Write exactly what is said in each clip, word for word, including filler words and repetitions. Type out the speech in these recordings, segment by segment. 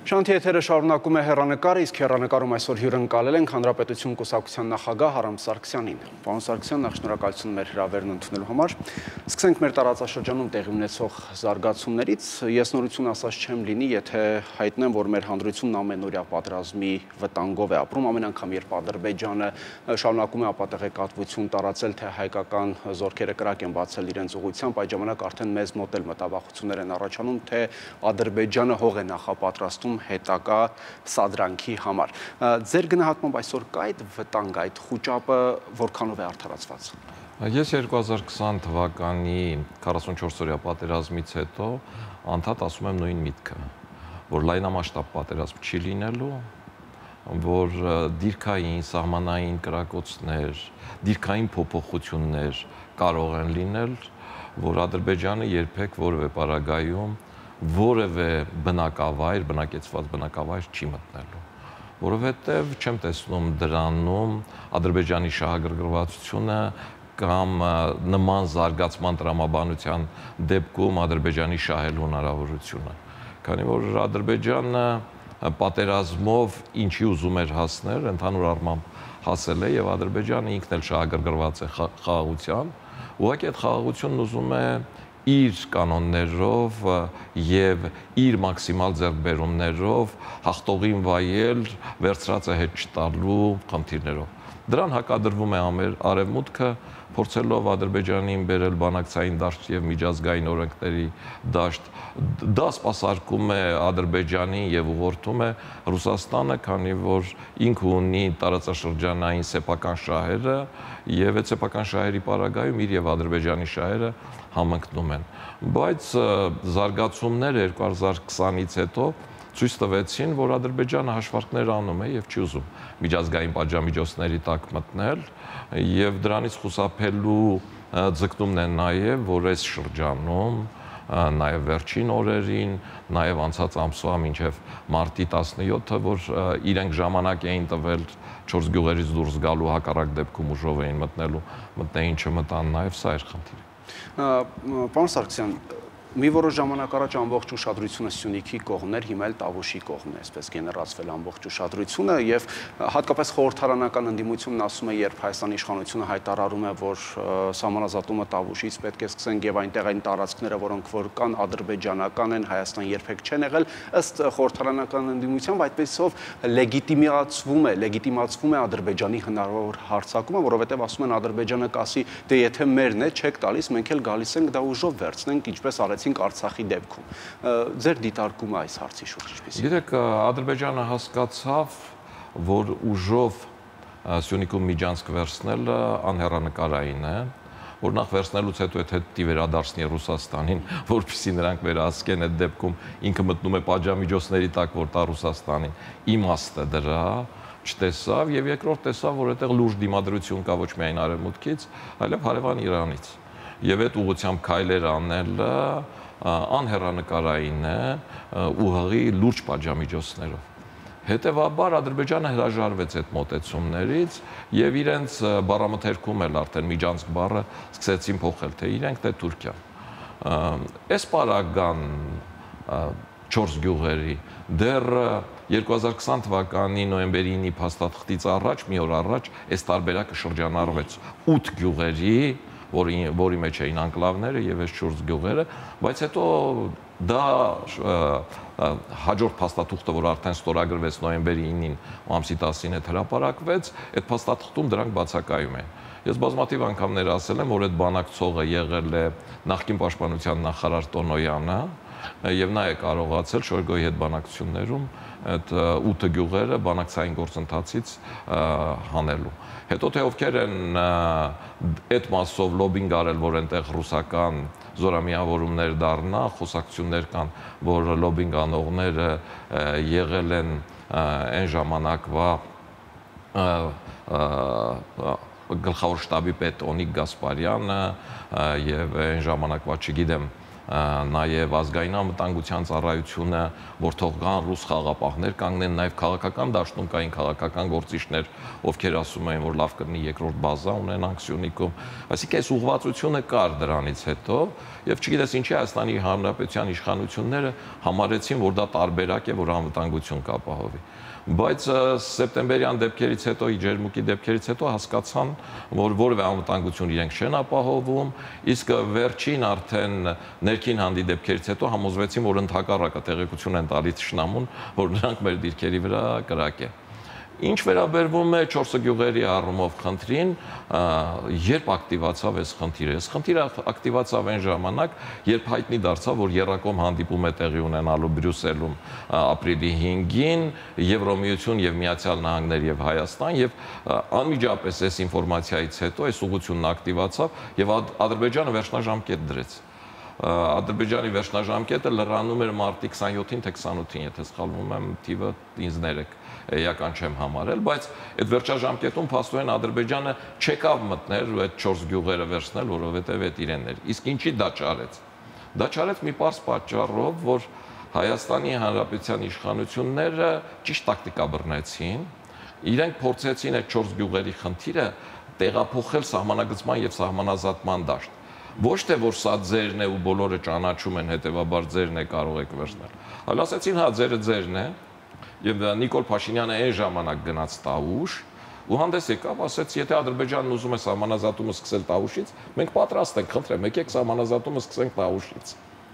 Շանթի եթերը շարունակում է հեռանկարը, իսկ հեռանկարում այսօր հյուրընկալել ենք Հանրապետություն կուսակցության նախագահ Արամ Սարգսյանին։ Պարոն Սարգսյան, նախ շնորհակալություն մեր հրավերն ընդունելու համար։ Սկսենք մեր տարածաշրջանում տեղի ունեցող զարգացումներից։ Ես նորություն ասած չեմ լինի, եթե հայտնեմ, որ մեր հանրությունն ամենօրյա պատերազմի վտանգով է ապրում, ամեն անգամ, երբ Ադրբեջանը շարունակում է ապատեղեկատվություն տարածել, թե հայկական զորքերը կրակ են բացել իրենց ուղղությամբ, այդ ժամանակ արդեն մեզ մոտ էլ մտավախություններ են առաջանում, թե Ադրբեջանը հող է նախապատրաստում հետագա սադրանքի համար։ Ձեր գնահատմամբ այսօր կա այդ վտանգ, այդ խուճապը որքանով է արդարացված։ Ես երկու հազար քսան թվականի քառասունչորս-օրյա պատերազմից հետո անդադ ասում եմ նույն միտքը, որ լայնամասշտաբ պատերազմ չի լինելու, որ դիրքային, սահմանային կրակոցներ, դիրքային փոփոխություններ կարող են լինել, որ Ադրբեջանը երբեք որևէ պարագայում որևէ բնակավայր, բնակեցված բնակավայր չի մտնելու, որովհետև չեմ տեսնում դրանում Ադրբեջանի շահագրգռվածությունը կամ նման զարգացման տրամաբանության դեպքում Ադրբեջանի շահելու հնարավորությունը, քանի որ Ադրբեջանը պատերազմով ինչի ուզում էր հասնել, ընդհանուր առմամբ հասել է եւ Ադրբեջանը ինքն էլ շահագրգռված է խաղաղությամբ, ուղղակի այդ խաղաղությունն ուզում է իր կանոններով եւ իր մաքսիմալ ձեռքբերումներով հաղթողին վայել վերցրածը հետ չտալու խնդիրներով։ Դրան հակադրվում է Արևմուտքը, փորձելով Ադրբեջանին բերել բանակցային դաշտ եւ միջազգային օրենքների դաշտ, դա սպասարկում է Ադրբեջանին եւ ուղղորդում է Ռուսաստանը, քանի որ ինքը ունի տարածաշրջանային սեփական շահերը եւ այդ սեփական շահերի պարագայում իր եւ Ադրբեջանի շահերը համընկնում են, բայց զարգացումները երկու հազար քսանից հետո ցույց տվեցին, որ Ադրբեջանը հաշվարկներ անում է եւ չի ուզում միջազգային պատժամիջոցների տակ մտնել եւ դրանից խուսափելու ձգտումն է նաեւ, որ այս շրջանում նաեւ վերջին օրերին, նաեւ անցած ամսվա մինչեւ մարտի տասնյոթը, որ իրենք ժամանակ էին տվել չորս գյուղերից դուրս գալու, հակառակ դեպքում ուժով էին մտնելու, մտնեին չմտան, նաեւ սա էր խնդիրը։ Պարոն Սարգսյան, մի որոշ ժամանակ առաջ ամբողջ ուշադրությունը Սյունիքի կողմն էր, հիմա էլ Տավուշի կողմն է, այսպես գեներացվել ամբողջ ուշադրությունը եւ հատկապես խորհրդարանական ընդդիմությունն ասում է, երբ Հայաստանի իշխանությունը հայտարարում է, որ սահմանազատումը Տավուշից պետք է սկսենք եւ այնտեղ այն տարածքները, որոնք որ կան, ադրբեջանական են, Հայաստան երբեք չեն եղել, ըստ խորհրդարանական ընդդիմությամբ այդպեսով լեգիտիմացվում է, լեգիտիմացվում է Ադրբեջանի հնարավոր հարձակումը, որովհետեւ ասում են Ադրբեջանը կասի, դե եթե մերն է, չեք տալիս, մենք էլ գալիս ենք դա ուժով վերցնենք, ինչպես արեցինք Արցախի դեպքում։ Ձեր դիտարկումը այս հարցի շուրջ ինչպես է։ Գիտեք, Ադրբեջանը հասկացավ, որ ուժով Սյունիքում միջանցք վերցնելը անհեռանկարային է, որ նախ վերցնելուց հետո այդ հետի վերադարձնի Ռուսաստանին, որպեսզի նրանք վերահսկեն այդ դեպքում ինքը մտնում է պատժամիջոցների տակ, որ տա Ռուսաստանին։ Իմաստը դրա չտեսավ եւ երկրորդ տեսավ, որ այդտեղ լուրջ դիմադրություն կա ոչ միայն Արևմուտքից, այլև հարևան Իրանից։ Եվ այդ ուղղությամբ քայլեր անելը անհեռանկարային է ուղղի լուրջ պատժամիջոցներով։ Հետևաբար Ադրբեջանը հրաժարվեց այդ մոտեցումներից եւ իրենց բառամթերքում էլ արդեն միջանցք բառը սկսեցին փոխել, թե իրենք, թե Թուրքիան։ Այս պարագան չորս գյուղերի դեռ երկու հազար քսան թվականի նոյեմբերի ինը փաստաթղթից առաջ, մի օր առաջ, այս տարբերակը շրջանառվեց ութ գյուղերի, որի, որի մեջ էին անկլավները եւ այս չորս գյուղերը, բայց հետո դա հաջորդ փաստաթուղթը, որ արդեն ստորագրվեց նոյեմբերի ինին ու ամսի տասին հետ հրապարակվեց, այդ փաստաթղթում դրանք բացակայում են։ Ես բազմաթիվ անգամներ ասել եմ, որ այդ բանակցողը եղել է նախկին պաշտպանության նախարար Տոնոյանը եւ նա է կարողացել Շոյգոյի հետ բանակցություններում այդ ութ գյուղերը բանակցային գործընթացից հանելու։ Հետո թե ովքեր են այդ մասով լոբինգ արել, որ այնտեղ ռուսական զորամիավորումներ դառնա, խոսակցություններ կան, որ լոբինգ անողները եղել են այն ժամանակվա գլխավոր շտաբի պետ Օնիկ Գասպարյանը եւ այն ժամանակվա, չգիտեմ, նաև ազգային անվտանգության ծառայությունը, որ թող կան ռուս խաղապահներ կանգնեն, նաև քաղաքական դաշտում կային քաղաքական գործիչներ, ովքեր ասում էին, որ լավ կլինի երկրորդ բազա ունենանք Սյունիքում։ Այսինքն այս ուղղվածությունը կար դրանից հետո, եւ չգիտես ինչի Հայաստանի Հանրապետության իշխանությունները համարեցին, որ դա տարբերակ է, որ անվտանգություն կապահովի։ Բայց սեպտեմբերյան դեպքերից հետո, իջերմուկի դեպքերից հետո հասկացան, որ որևէ անվտանգություն իրենք չեն ապահովում, իսկ վերջին արդեն ներքին հանդի դեպքերից հետո համոզվեցին, որ ընդհակառակը տեղեկություն են տալիս թշնամուն, որ նրանք մեր դիրքերի վրա կրակ են։ Ինչ վերաբերվում է չորս գյուղերի առումով խնդրին, երբ ակտիվացավ այս խնդիրը։ Այս խնդիրը ակտիվացավ այն ժամանակ, երբ հայտնի դարձավ, որ եռակողմ հանդիպում է տեղի ունենալու Բրյուսելում ապրիլի հինգին, Եվրոմիություն եւ Միացյալ Նահանգներ եւ Հայաստան, եւ անմիջապես այս ինֆորմացիայից հետո այս ուղղությունն ակտիվացավ եւ Ադրբեջանը վերջնաժամկետ դրեց։ Ադրբեջանի վերջնաժամկետը լրանում էր մարտի քսանյոթին թե քսանութին, եթե սխալվում եմ, թիվը ինձ ներեք, էական չեմ համարել, բայց այդ վերջաժամկետում փաստորեն Ադրբեջանը չեկավ մտներ ու այդ չորս գյուղերը վերցնել, որովհետև այդ իրենն էր։ Իսկ ինչի դա չարեց։ Դա չարեց մի պարզ պատճառով, որ Հայաստանի Հանրապետության իշխանությունները ճիշտ տակտիկա բռնեցին, իրենք փորձեցին այդ չորս գյուղերի խնդիրը տեղափոխել սահմանագծման եւ սահմանազատման դաշտ։ Ոչ թե որ սա ձերն է ու բոլորը ճանաչում են, հետեւաբար ձերն է, կարող եք վերցնել։ Այլ ասեցին, հա, ձերը ձերն է, եւ Նիկոլ Փաշինյանը այն ժամանակ գնաց Տավուշ ու հանդես եկավ, ասեց, եթե Ադրբեջանն ուզում է սահմանազատումը սկսել Տավուշից, մենք պատրաստ ենք, խնդրեմ, եկեք սահմանազատումը սկսենք Տավուշից։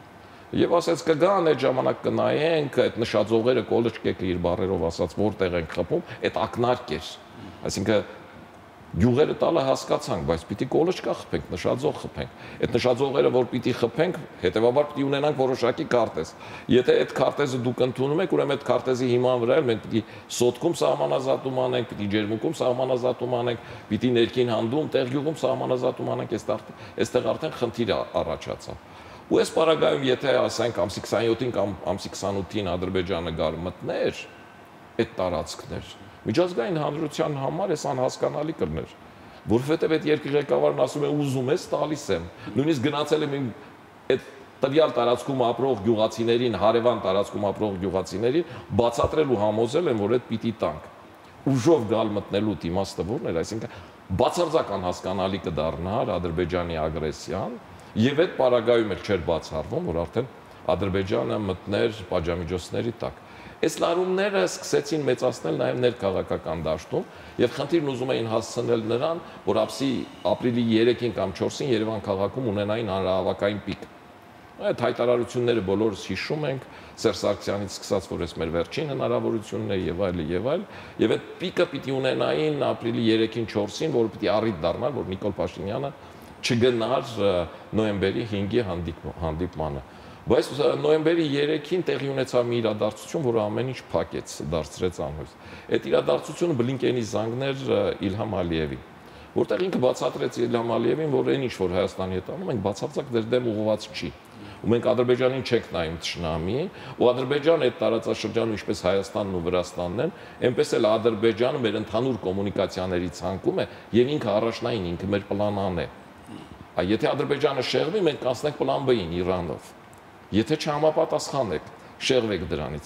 Եվ ասեց, կգան այդ ժամանակ կնայենք, այդ նշաձողերը կոլճկեկը իր բառերով ասած, որտեղ են խփում, այդ ակնարկ էր։ Այսինքն գյուղերը տալը հասկացանք, բայց պիտի կոլճկա խփենք, նշաձող խփենք։ Այդ նշաձողերը, որ պիտի խփենք, հետեւաբար պիտի ունենանք որոշակի քարտեզ։ Եթե այդ քարտեզը դուք ընդունում եք, ուրեմն այդ քարտեզի հիման վրա էլ մենք պիտի սոտքում սահմանազատում անենք, պիտի ջերմուկում սահմանազատում անենք, պիտի ներքին հանդում, տեղ գյուղում սահմանազատում անենք, այստեղ արդեն խնդիր առաջացավ։ Ու այս պարագայում, եթե ասենք ամսի քսանյոթին կամ ամսի քսանութին Ադրբեջանը գար մտներ այդ տարածքներ, միջազգային հանրության համար էս անհասկանալի կլներ, որովհետև այդ երկրի ղեկավարն ասում է ուզում ես, տալիս եմ, նույնիսկ գնացել եմ այդ տվյալ տարածքում ապրող գյուղացիներին, հարևան տարածքում ապրող գյուղացիներին բացատրել ու համոզել եմ, որ այդ պիտի տանք։ Ուժով գալ մտնելու իմաստը որն էր, այսինքն բացարձակ անհասկանալի կդառնար Ադրբեջանի ագրեսիան, եւ այդ պարագայում էլ չէր բացառվում, որ արդեն Ադրբեջանը մտներ պատժամիջոցների տակ։ Այս լարումները սկսեցին մեծացնել նաև ներքաղաքական դաշտում եւ խնդիրն ուզում էին հասցնել նրան, որ ապսի ապրիլի երեքին կամ չորսին Երևան քաղաքում ունենային հանրահավաքային պիկ։ Այդ հայտարարությունները բոլորս հիշում ենք, Սերժ Սարգսյանից սկսած, որ այս մեր վերջին հնարավորությունն է եւ այլ եւ այլ, եւ այդ պիկը պիտի ունենային ապրիլի երեքին չորսին, որ պիտի առիթ դառնար, որ Նիկոլ Փաշինյանը չգնար նոյեմբերի հինգի հանդիպմանը։ Բայց նոյեմբերի երեքին տեղի ունեցավ մի իրադարձություն, որը ամեն ինչ փակեց, դարձրեց անհույս։ Այդ իրադարձությունը Բլինկենի զանգներ Իլհամ Ալիևին, որտեղ ինքը բացատրեց Իլհամ Ալիևին, որ այն ինչ որ Հայաստանի հետ անում ենք, բացարձակ դեր դեմ ուղղված չի։ Ու մենք Ադրբեջանին չենք նայում թշնամի, ու Ադրբեջանը այդ տարածաշրջանում ինչպես Հայաստանն ու Վրաստանն են, այնպես էլ Ադրբեջանը մեր ընդհանուր կոմունիկացիաների ցանկում է եւ ինքը առաջնային, ինքը մեր պլան A-ն է։ Այ եթե Ադրբեջանը շեղվի, մենք կանցնենք պլան B-ին Իրանով։ Եթե չհամապատասխանեք, շեղվեք դրանից։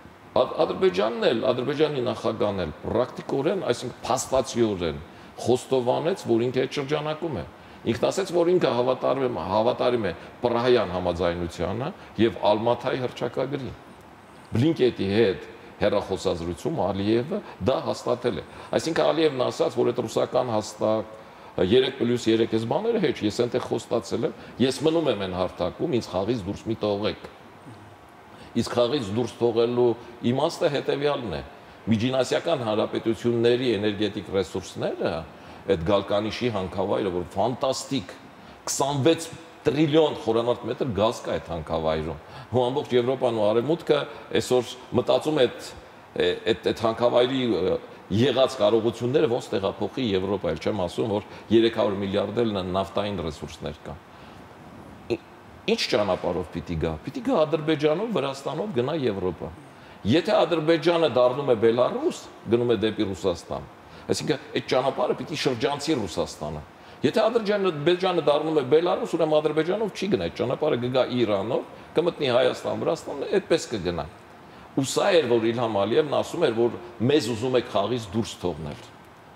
Ադրբեջանն էլ, Ադրբեջանի նախագահն էլ պրակտիկորեն, այսինքն փաստացիորեն խոստովանեց, որ ինքը այդ շրջանակում է։ Ինքն ասաց, որ ինքը հավատարիմ է, հավատարիմ է Պրահյան համաձայնությանը եւ Ալմաթայի հռչակագրին։ Բլինկենի հետ հեռախոսազրույցում Ալիևը դա հաստատել է։ Այսինքն Ալիևն ասաց, որ այդ ռուսական հաստատ երեք պլյուս երեք այս բաները հեչ, ես այնտեղ խոստացել եմ, ես մնում եմ այն հարթակում, ինձ խաղից դուրս մի թողեք։ Իսկ խաղից դուրս թողելու իմաստը հետևյալն է։ Միջինասիական հանրապետությունների էներգետիկ ռեսուրսները, այդ Գալկանիշի հանքավայրը, որ ֆանտաստիկ քսանվեց տրիլիոն խորանարդ մետր գազ կա այդ հանքավայրում։ Ու ամբողջ Եվրոպան ու Արևմուտքը այսօր մտածում է այդ այդ հանքավայրի եղած կարողությունները ոնց տեղափոխի Եվրոպա, էլ չեմ ասում, որ երեք հարյուր միլիարդ էլ նավթային ռեսուրսներ կան։ Ինչ ճանապարհով պիտի գա։ Պիտի գա Ադրբեջանով, Վրաստանով գնա Եվրոպա։ Եթե Ադրբեջանը դառնում է Բելարուս, գնում է դեպի Ռուսաստան, այսինքն այդ ճանապարհը պիտի շրջանցի Ռուսաստանը։ Եթե Ադրբեջանը դառնում է Բելարուս, ուրեմն Ադրբեջանով չի գնա, այդ ճանապարհը կգա Իրանով, կմտնի Հայաստան, Վրաստան, այդպես կգնա։ Ու սա էր, որ Իլհամ Ալիևն ասում էր, որ մեզ ուզում եք խաղից դուրս թողնել։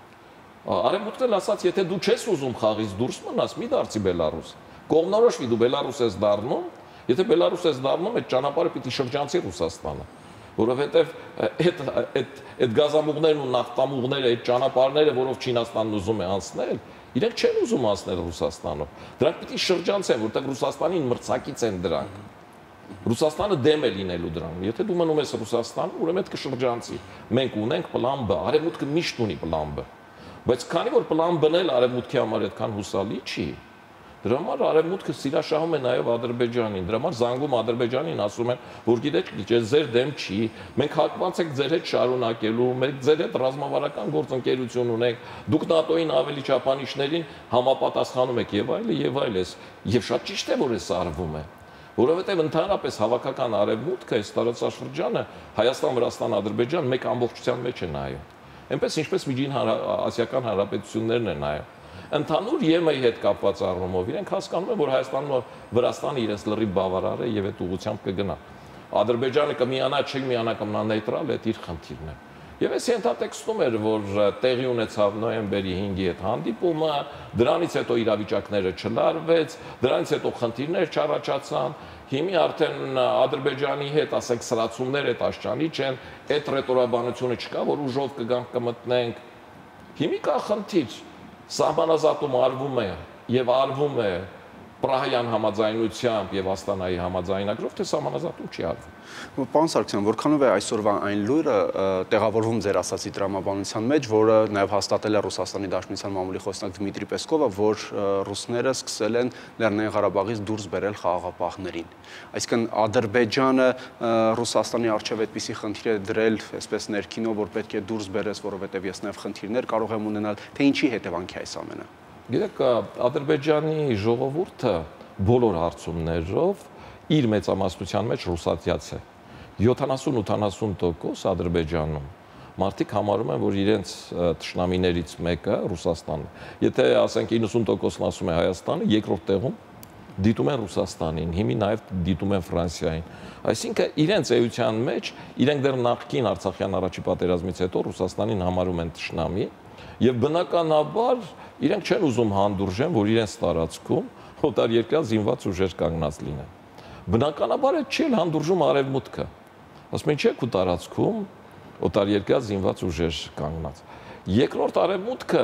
Արևմուտքն էլ ասաց, եթե դու չես ուզում խաղից դուրս մնաս, մի դարձի Բելարուս։ Կողմնորոշվի դու Բելարուս ես դառնում, եթե Բելարուս ես դառնում, այդ ճանապարհը պիտի շրջանցի Ռուսաստանը, որովհետև այդ այդ այդ գազամուղներն ու նավթամուղները, այդ ճանապարհները, որով Չինաստանն ուզում է անցնել, իրենք չեն ուզում անցնել Ռուսաստանով։ Դրանք պիտի շրջանցեն, որտեղ Ռուսաստանին մրցակից են դրանք։ Ռուսաստանը դեմ է լինելու դրան։ Եթե դու մնում ես Ռուսաստանում, ուրեմն այդ կշրջանցի։ Մենք ունենք պլան B, Արևմուտքը միշտ ունի պլան B։ Բայց քանի որ պլան B-ն էլ Արևմուտքի համար այդքան հուսալի չի, դրա համար Արևմուտքը սիրաշահում է նաև Ադրբեջանին։ Դրա համար զանգում Ադրբեջանին, ասում են, որ գիտեք, ձեր դեմ չի, մենք հակված ենք ձեր հետ շարունակելու, մենք ձեր հետ ռազմավարական գործընկերություն ունենք, դուք ՆԱՏՕ-ին ավելի չափանիշներին համապատասխանում եք եւ այլը եւ այլս։ Եվ շատ ճիշտ է, որ էս արվում է, որովհետեւ ընդհանրապես հավաքական Արևմուտքը այս տարածաշրջանը Հայաստան, Վրաստան, Ադրբեջան մեկ ամբողջության մեջ է նայում։ Այնպես ինչպես միջին ասիական հանրապետություններն են նայում։ Ընդհանուր ԵՄ-ի հետ կապված առումով իրենք հասկանում են, որ Հայաստանն ու Վրաստանը իրենց լրիվ բավարար է եւ այդ ուղղությամբ կգնա։ Ադրբեջանը կմիանա, չի միանա, կմնա նեյտրալ, այդ իր խնդիրն է։ Եվ այս ենթատեքստում էր, որ տեղի ունեցավ նոյեմբերի հինգի հետ հանդիպումը, դրանից հետո իրավիճակները չլարվեց, դրանից հետո խնդիրներ չառաջացան։ Հիմա արդեն Ադրբեջանի հետ, ասենք, սրացումներ այդ աշճանի չեն, այդ ռետորաբանությունը չկա, որ ուժով կգանք կմտնենք։ Հիմա կա խնդիր, սահմանազատում արվում է եւ արվում է Պրահյան համաձայնությամբ եւ Աստանայի համաձայնագրով, թե սահմանազատում չի արվում։ Պարոն Սարգսյան, որքանով է այսօրվա այն լուրը տեղավորվում ձեր ասացի տրամաբանության մեջ, որը նաև հաստատել է Ռուսաստանի Դաշնության մամուլի խոսնակ Դմիտրի Պեսկովը, որ ռուսները սկսել են Լեռնային Ղարաբաղից դուրս բերել խաղաղապահներին։ Այսինքն Ադրբեջանը Ռուսաստանի առջև այդպիսի խնդիր է դրել, այսպես ներքինով, որ պետք է դուրս բերես, որովհետև ես նաև խնդիրներ կարող եմ ունենալ, թե ինչի հետևանքի է այս ամենը։ Գիտեք, Ադրբեջանի ժողովուրդը բոլոր հարցումներով իր մեծամասնության մեջ ռուսատյաց է։ յոթանասուն-ութանասուն տոկոս Ադրբեջանում մարդիկ համարում են, որ իրենց թշնամիներից մեկը Ռուսաստանն է։ Եթե ասենք իննսուն տոկոսն ասում է Հայաստանը, երկրորդ տեղում դիտում են Ռուսաստանին, հիմա նաև դիտում են Ֆրանսիային։ Այսինքն իրենց էության մեջ իրենք դեռ նախկին Արցախյան առաջի պատերազմից հետո Ռուսաստանին համարում են թշնամի եւ բնականաբար իրենք չեն ուզում հանդուրժեն, որ իրենց տարածքում օտարերկրյա զինված ուժեր կանգնած լինեն։ Բնականաբար այդ չի էլ հանդուրժում Արևմուտքը։ Ասում են, չէ՞ քու տարածքում օտարերկրյա զինված ուժեր կանգնած։ Երկրորդ Արևմուտքը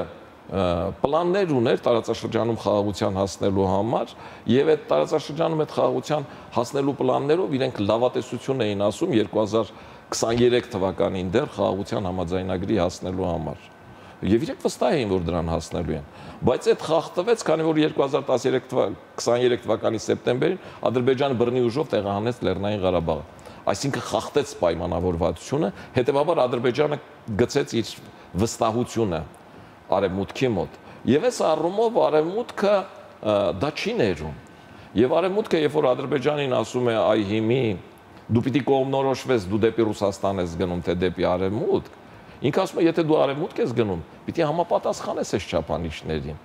պլաններ ուներ տարածաշրջանում խաղաղության հասնելու համար եւ այդ տարածաշրջանում այդ խաղաղության հասնելու պլաններով իրենք լավատեսություն էին ասում երկու հազար քսաներեք թվականին դեռ խաղաղության համաձայնագրի հասնելու համար։ Եվ իրենք վստահ էին, որ դրան հասնելու են։ Բայց այդ խախտվեց, քանի որ երկու հազար քսաներեք թվականի սեպտեմբերին Ադրբեջանը բռնի ուժով տեղահանեց Լեռնային Ղարաբաղը։ Այսինքն խախտեց պայմանավորվածությունը, հետեւաբար Ադրբեջանը գցեց իր վստահությունը Արևմուտքի մոտ։ Եվ այս առումով Արևմուտքը դա չի ներում։ Եվ Արևմուտքը, երբ որ Ադրբեջանին ասում է, այ հիմի դու պիտի կողմնորոշվես, դու դեպի Ռուսաստան ես գնում, թե դեպի Արևմուտք, ինքը ասում է, եթե դու Արևմուտք ես գնում, պիտի համապատասխանես այս չափանիշներին։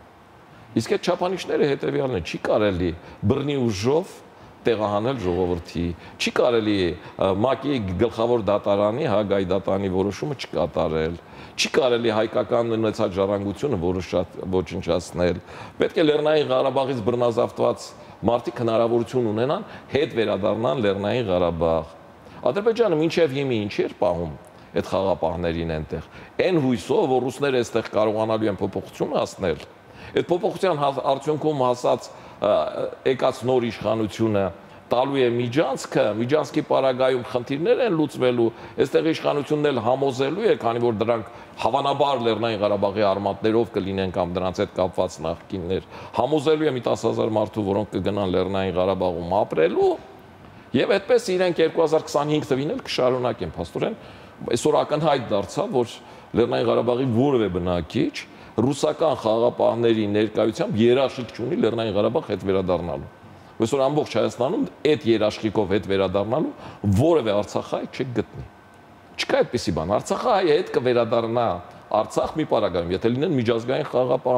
Իսկ այդ չափանիշները հետևյալն է, չի կարելի բռնի ուժով տեղահանել ժողովրդի, չի կարելի ՄԱԿ-ի գլխավոր դատարանի, Հագայի դատարանի որոշումը չկատարել, չի կարելի հայկական ունեցած ժառանգությունը ոչնչացնել, պետք է Լեռնային Ղարաբաղից բռնազավթված մարդիկ հնարավորություն ունենան հետ վերադառնան Լեռնային Ղարաբաղ։ Ադրբեջանը մինչև հիմա ինչ էր պահում այդ խաղապահներին այնտեղ, այն հույսով, որ ռուսները այստեղ կարողանալու են փոփոխություն հասնել, այդ փոփոխության արդյունքում հասած եկած նոր իշխանությունը տալու է միջանցքը, միջանցքի պարագայում խնդիրներ են լուծվելու, այստեղ իշխանությունն էլ համոզելու է, քանի որ դրանք հավանաբար Լեռնային Ղարաբաղի արմատներով կլինեն կամ դրանց հետ կապված նախկիններ, համոզելու է մի տասը հազար մարդու, որոնք կգնան Լեռնային Ղարաբաղում ապրելու, եւ այդպես իրենք երկու հազար քսանհինգ թվին էլ կշարունակեն, փաստորեն այսօր ակնհայտ դարձավ, որ Լեռնային Ղարաբաղի որևէ բնակիչ ռուսական խաղապահների ներկայությամբ երաշխիք չունի Լեռնային Ղարաբաղ հետ վերադառնալու։ Այսօր ամբողջ Հայաստանում այդ երաշխիքով հետ վերադառնալու որևէ արցախահայ չեք գտնի։ Չկա այդպիսի բան։ Արցախահայը հետ կվերադառնա Արցախ մի պարագայում, եթե լինեն միջազգային խաղապահներ։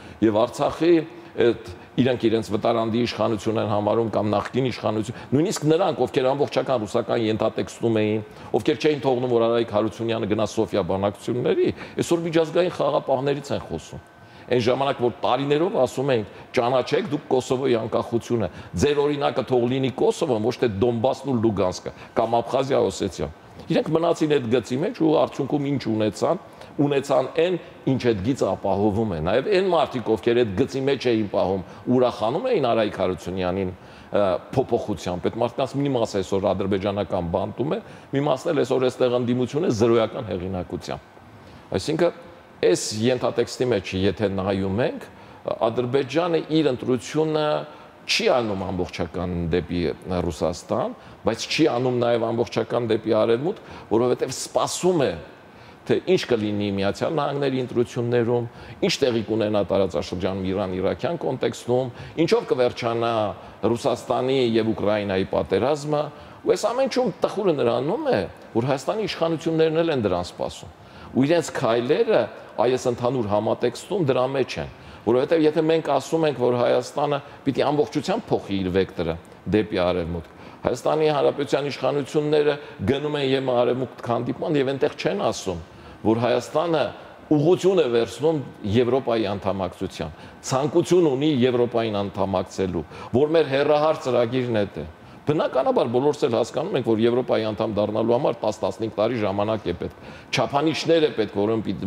եւ Արցախի այդ իրենք իրենց վտարանդի իշխանություն են համարում կամ նախկին իշխանություն, նույնիսկ նրանք, ովքեր ամբողջական ռուսական ենթատեքստում էին, ովքեր չէին թողնում, որ Արայիկ Հարությունյանը գնա Սոֆիա բանակցությունների, այսօր միջազգային խաղապահներից են խոսում։ Այն ժամանակ, որ տարիներով ասում ենք, ճանաչեք դուք Կոսովոյի անկախությունը, ձեր օրինակը թող լինի Կոսովը, ոչ թե Դոնբասն ու Լուգանսկը կամ Աբխազիա, Օսեթիան։ Իրենք մնացին այդ գծի մեջ ու արդյունքում ինչ ունեցան, ունեցան այն, ինչ այդ գիծը ապահովում է։ Նաև այն մարդիկ, ովքեր այդ գծի մեջ էին պահում, ուրախանում էին Արայիկ Հարությունյանին փոփոխությամբ։ Այդ մարդկանց մի մասը այսօր ադրբեջանական բանտում է, մի մասն էլ այսօր այստեղ ընդդիմություն է զրոյական հեղինակությամբ։ Այսինքն այս ենթատեքստի մեջ, եթե նայում ենք, Ադրբեջանը իր ընտրությունը չի անում ամբողջական դեպի Ռուսաստան, բայց չի անում նաև ամբողջական դեպի Արևմուտք, որովհետև սպասում է, թե ինչ կլինի Միացյալ Նահանգների ընտրություններում, ինչ տեղի կունենա տարածաշրջանում Իրան-Իրաքյան կոնտեքստում, ինչով կվերջանա Ռուսաստանի եւ Ուկրաինայի պատերազմը, ու այս ամեն ինչում տխուրը նրանում է, որ Հայաստանի իշխանություններն էլ են դրան սպասում։ Ու իրենց քայլերը այս ընդհանուր համատեքստում դրա մեջ են, որովհետև եթե մենք ասում ենք, որ Հայաստանը պիտի ամբողջությամբ փոխի իր վեկտորը դեպի Արևմուտք, Հայաստանի Հանրապետության իշխանությունները գնում են ԵՄ Արևմուտք հանդիպման եւ այնտեղ չեն ասում, որ Հայաստանը ուղղություն է վերցնում Եվրոպայի անդամակցության, ցանկություն ունի Եվրոպային անդամակցելու, որ մեր հեռահար ծրագիրն է դա։ Բնականաբար բոլորս էլ հասկանում ենք, որ Եվրոպայի անդամ դառնալու համար տասը-տասնհինգ տարի ժամանակ է պետք։ Չափանիշներ է պետք,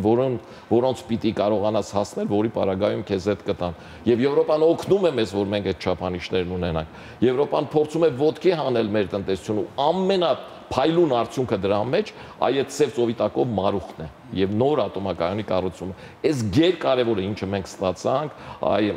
որոնց պիտի կարողանաս հասնել, որի պարագայում քեզ հետ կտան։ Եվ Եվրոպան օգնում է մեզ, որ մենք այդ չափանիշներն ունենանք։ Եվրոպան փորձում է ոտքի հանել մեր տնտեսությունը ու ամենափայլուն արդյունքը դրա մեջ այդ ծև ծովիտակով մարուխն է եւ նոր ատոմակայանի կառուցումը։ Այս գերկարևորը, ինչը մենք ստացանք այ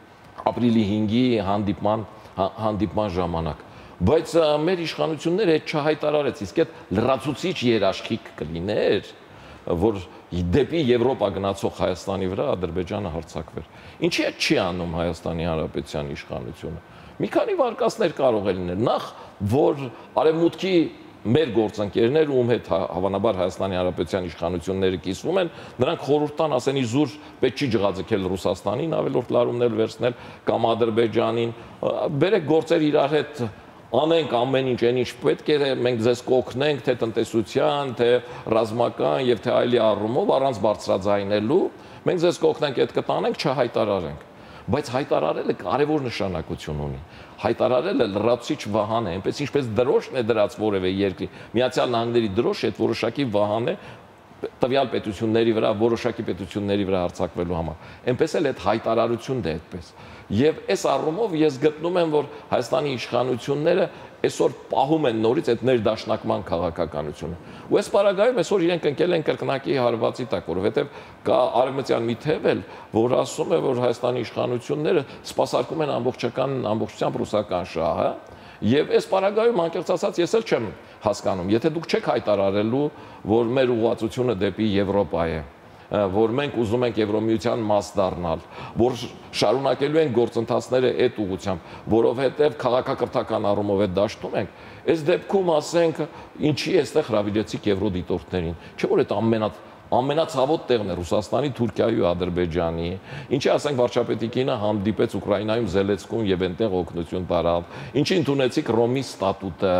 ապրիլի հինգի հանդիպման հանդիպման ժամանակ։ Բայց մեր իշխանությունները այդ չհայտարարեց, իսկ այդ լրացուցիչ երաշխիք կլիներ, որ դեպի Եվրոպա գնացող Հայաստանի վրա Ադրբեջանը հարձակվեր։ Ինչի՞ է չի անում Հայաստանի Հանրապետության իշխանությունը։ Մի քանի վարկածներ կարող է լինել։ Նախ, որ Արևմուտքի մեր գործընկերներ, ում հետ հավանաբար Հայաստանի Հանրապետության իշխանությունները կիսվում են, նրանք խորհուրդ տան, ասեն իզուր պետք չի ջղաձգել Ռուսաստանին, ավելորդ լարումներ վերցնել կամ Ադրբեջանին, բերեք գործեր իրար հետ անենք ամեն ինչ, այն ինչ պետք է, մենք ձեզ կօգնենք, թե տնտեսության, թե ռազմական եւ թե այլի առումով, առանց բարձրաձայնելու, մենք ձեզ կօգնենք, այդ կտանենք, չհայտարարենք։ Բայց հայտարարելը կարևոր նշանակություն ունի։ Հայտարարելը լրացուցիչ վահան է, այնպես ինչպես դրոշն է դրած որևէ երկրի, Միացյալ Նահանգների դրոշը այդ որոշակի վահան է տվյալ պետությունների վրա, որոշակի պետությունների վրա հարձակվելու համար։ Այնպես էլ այդ հայտարարությունն է այդպես։ Եվ այս առումով ես գտնում եմ, որ Հայաստանի իշխանությունները այսօր պահում են նորից այդ ներդաշնակման քաղաքականությունը։ Ու այս պարագայում այսօր իրենք ընկել են կրկնակի հարվածի տակ, որովհետև կա արևմտյան մի թև էլ, որ ասում է, որ Հայաստանի իշխանությունները սպասարկում են ամբողջական ամբողջությամբ ռուսական շահը, եւ այս պարագայում անկեղծ ասած ես էլ չեմ հասկանում, եթե դուք չեք հայտարարելու, որ մեր ուղղվածությունը դեպի Եվրոպա է, որ մենք ուզում ենք Եվրոմիության մաս դառնալ, որ շարունակելու ենք գործընթացները այդ ուղղությամբ, որովհետև քաղաքակրթական առումով այդ դաշտում ենք, այս դեպքում ասենք ինչի էստեղ հրավիրեցիք եվրոդիտորդներին, չէ՞ որ այդ ամենա ամենացավոտ տեղն է Ռուսաստանի, Թուրքիայի ու Ադրբեջանի, ինչի ասենք վարչապետի կինը հանդիպեց Ուկրաինայում Զելենսկուն եւ այնտեղ օգնություն տարավ, ինչի ընդունեցիք Ռոմի ստատուտը,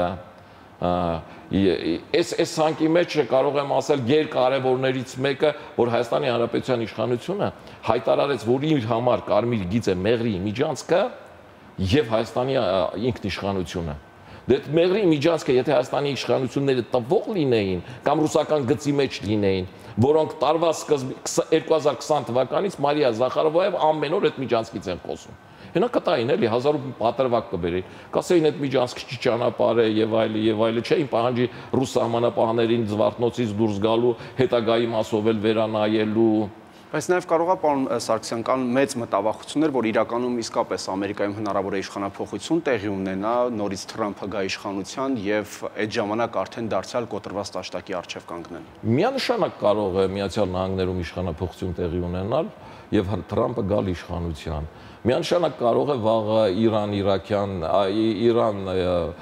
այս այս ցանկի մեջ կարող եմ ասել գերկարևորներից մեկը, որ Հայաստանի Հանրապետության իշխանությունը հայտարարեց, որ իր համար կարմիր գիծ է Մեղրի միջանցքը եւ Հայաստանի ինքնիշխանությունը։ Դե Մեղրի միջանցքը, եթե Հայաստանի իշխանությունները տվող լինեին կամ ռուսական գծի մեջ լինեին, որոնք տարվա սկզբի երկու հազար քսան թվականից Մարիա Զախարովայով ամեն օր այդ միջանցքից են խոսում։ Հենա կտային էլի հազար ու պատրվակ կբերեին, կասեին այդ միջանցքը չի ճանապարհ է եւ այլը եւ այլը, չէին պահանջի ռուս սահմանապահներին Զվարթնոցից դուրս գալու, հետագայի մասով էլ վերանայելու։ Բայց նաև կարող է պարոն Սարգսյան կան մեծ մտավախություններ, որ իրականում իսկապես Ամերիկայում հնարավոր է իշխանափոխություն տեղի ունենա, նորից Թրամփը գա իշխանության եւ այդ ժամանակ արդեն դարձյալ կոտրված տաշտակի առջև կանգնեն։ Միանշանակ կարող է Միացյալ Նահանգներում իշխանափոխություն տեղի ունենալ եւ Թրամփը գալ իշխանության։ Միանշանակ կարող է վաղը Իրան-Իրաքյան, Իրան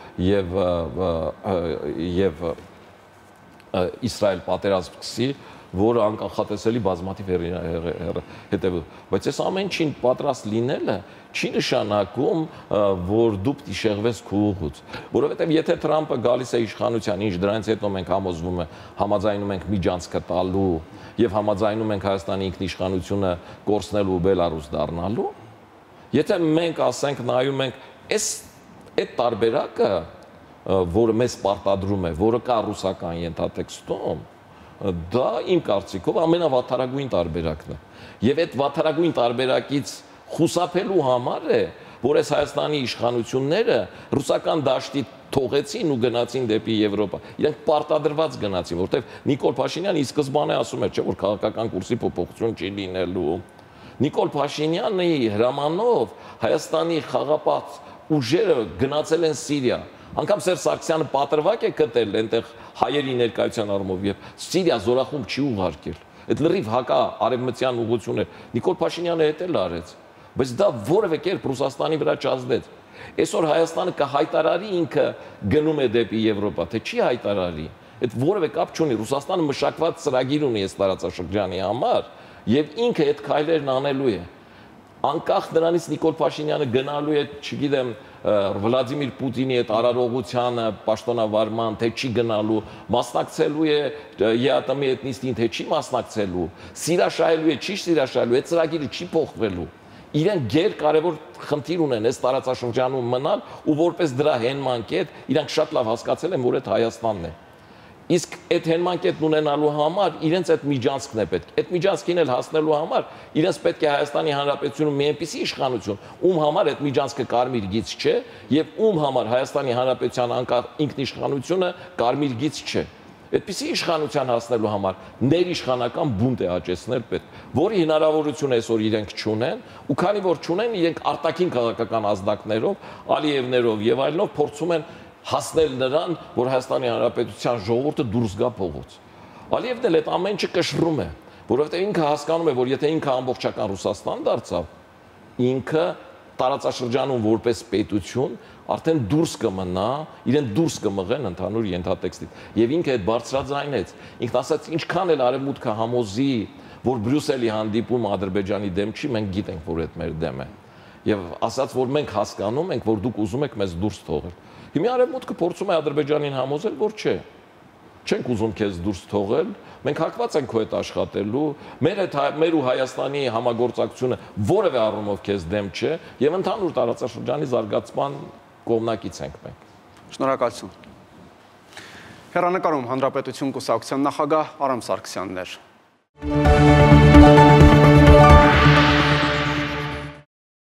եւ եւ Իսրայել պատերազմ սկսի, որը անկանխատեսելի բազմաթիվ հետևում։ Բայց այս ամեն ինչին պատրաստ լինելը չի նշանակում, որ դու պիտի շեղվես քո ուղուց, որովհետև եթե Թրամփը գալիս է իշխանության, ինչ դրանից հետո մենք համոզվում ենք, համաձայնում ենք միջանցքը տալու եւ համաձայնում ենք Հայաստանի ինքնիշխանությունը կորցնելու ու Բելարուս դառնալու, եթե մենք ասենք նայում ենք այս այդ տարբերակը, որը մեզ պարտադրում է, որը կա ռուսական ենթատեքստում, դա իմ կարծիքով ամենավատթարագույն տարբերակն է։ Եվ այդ վատթարագույն տարբերակից խուսափելու համար է, որ այս Հայաստանի իշխանությունները ռուսական դաշտի թողեցին ու գնացին դեպի Եվրոպա։ Իրենք պարտադրված գնացին, որտեղ Նիկոլ Փաշինյանը ի սկզբանե ասում էր, չէ՞ որ քաղաքական կուրսի փոփոխություն չի լինելու։ Նիկոլ Փաշինյանի հրամանով Հայաստանի խաղապահ ուժերը գնացել են Սիրիա։ Անկամ Սերժ Սարգսյանը պատրվակ է գտել այնտեղ հայերի ներկայության առումով եւ Սիրիա զորախումբ չի ուղարկել։ Այդ լրիվ հակա արևմտյան ուղղություն է։ Նիկոլ Փաշինյանը հետ էլ արեց, բայց դա որևէ կերպ Ռուսաստանի վրա չազդեց։ Այսօր Հայաստանը կհայտարարի ինքը գնում է դեպի Եվրոպա, թե չի հայտարարի։ Այդ որևէ կապ չունի։ Ռուսաստանը մշակված ծրագիր ունի այս տարածաշրջանի համար եւ ինքը այդ քայլերն անելու է։ Անկախ նրանից Նիկոլ Փաշինյանը գնալու է, չգիտեմ, Վլադիմիր Պուտինի այդ արարողությանը, պաշտոնավարման, թե չի գնալու, մասնակցելու է ԵԱՏՄ-ի այդ նիստին, թե չի մասնակցելու, սիրաշահելու է, չի սիրաշահելու, այդ ծրագիրը չի փոխվելու։ Իրենք գեր կարևոր խնդիր ունեն այս տարածաշրջանում մնալ ու որպես դրա հենման կետ իրանք շատ լավ հասկացել են, որ այդ Հայաստանն է։ Իսկ այդ հենման կետն ունենալու համար իրենց այդ միջանցքն է պետք։ Այդ միջանցքին էլ հասնելու համար իրենց պետք է Հայաստանի Հանրապետությունում մի այնպիսի իշխանություն, ում համար այդ միջանցքը կարմիր գիծ չէ, եւ ում համար Հայաստանի Հանրապետության անկախ ինքնիշխանությունը կարմիր գիծ չէ։ Այդպիսի իշխանության հասնելու համար ներիշխանական բունտ է աճեցնել պետք, որի հնարավորությունը այսօր իրենք չունեն, ու քանի որ չունեն, իրենք արտաքին քաղաքական ազդակներով, Ալիևներով եւ այլնով փորձում են հասնել նրան, որ Հայաստանի Հանրապետության ժողովուրդը դուրս գա փողոց։ Ալիևն էլ այդ ամեն ինչը կշռում է, որովհետև ինքը հասկանում է, որ եթե ինքը ամբողջական Ռուսաստան դարձավ, ինքը տարածաշրջանում որպես պետություն արդեն դուրս կմնա, իրեն դուրս կմղեն ընդհանուր ենթատեքստից։ Եվ ինքը այդ բարձրաձայնեց։ Ինքն ասաց, ինչքան էլ արևմուտքը համոզի, որ Բրյուսելի հանդիպում Ադրբեջանի դեմ չի, մենք գիտենք, որ այդ մեր դեմ է։ Եվ ասաց, որ մենք հասկանում ենք, որ դուք ուզում եք մեզ դուրս թողել։ Հիմա արևմուտքը փորձում է Ադրբեջանին համոզել, որ չէ։ Չենք ուզում քեզ դուրս թողել, մենք հակված ենք քո հետ աշխատելու, մեր հետ մեր ու Հայաստանի համագործակցությունը որևէ առումով քեզ դեմ չէ, եւ ընդհանուր տարածաշրջանի զարգացման կողմնակից ենք մենք։ Շնորհակալություն։ Հեռանկարում Հանրապետություն կուսակցության նախագահ Արամ Սարգսյանն էր։